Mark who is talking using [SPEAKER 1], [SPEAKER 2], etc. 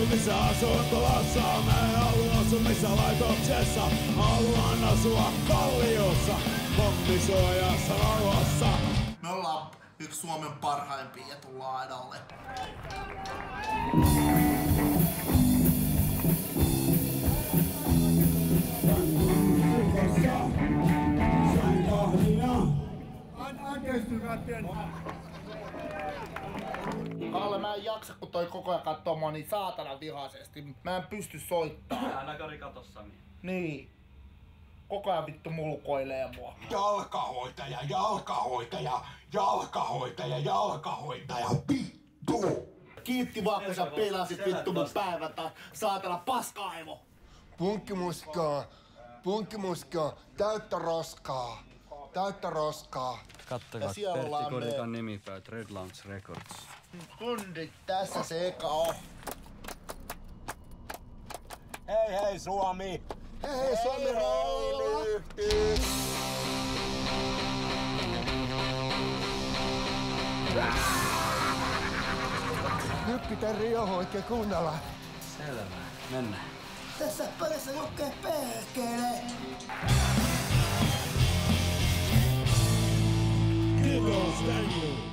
[SPEAKER 1] missä asuntolassa, mä en halua asua missä laitoksessa. Haluan asua kalliossa, pommisuojassa rauhassa.
[SPEAKER 2] Me ollaan yksi Suomen parhaimpia ja tullaan edalle. Kalle, mä en jaksa, kun toi koko ajan kattoo mua niin saatana vihaisesti. Mä en pysty soittamaan.
[SPEAKER 3] Älä Kari kato Sami.
[SPEAKER 2] Niin. Koko ajan vittu mulkoilee mua.
[SPEAKER 4] Jalkahoitaja, jalkahoitaja, jalkahoitaja, jalkahoitaja, vittu!
[SPEAKER 2] Kiitti vaan, kun sä pelasit vittu mun päivän tai saatana paska-aivo.
[SPEAKER 4] Punkkimuskaa, täyttä roskaa, täyttä roskaa.
[SPEAKER 3] Kattakaa Pertti Kodikan nimipäät Red Lounge Records.
[SPEAKER 2] Kundit, tässä se eka on.
[SPEAKER 5] Hei hei Suomi!
[SPEAKER 4] Hei Suomi rolla! Nyt pitää rioho oikein kuunnella.
[SPEAKER 3] Selvä. Mennään.
[SPEAKER 2] Tässä pöydässä lukee perkele.
[SPEAKER 1] Kiitos, thank you.